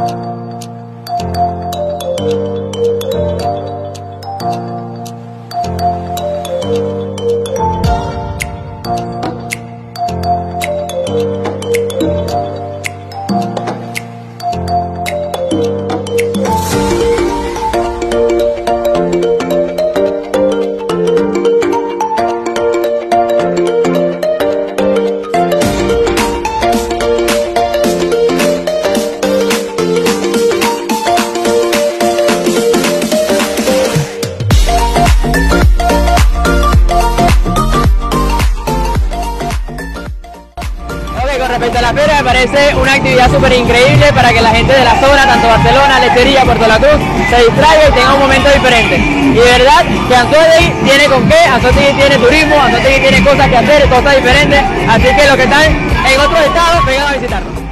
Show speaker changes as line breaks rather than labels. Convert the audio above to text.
Con respecto a la feria, me parece una actividad súper increíble para que la gente de la zona, tanto Barcelona, Lechería, Puerto La Cruz, se distraiga y tenga un momento diferente. Y de verdad que Anzoátegui tiene con qué, Anzoátegui tiene turismo, Anzoátegui tiene cosas que hacer, cosas diferentes, así que los que están en otros estados, vengan a visitarnos.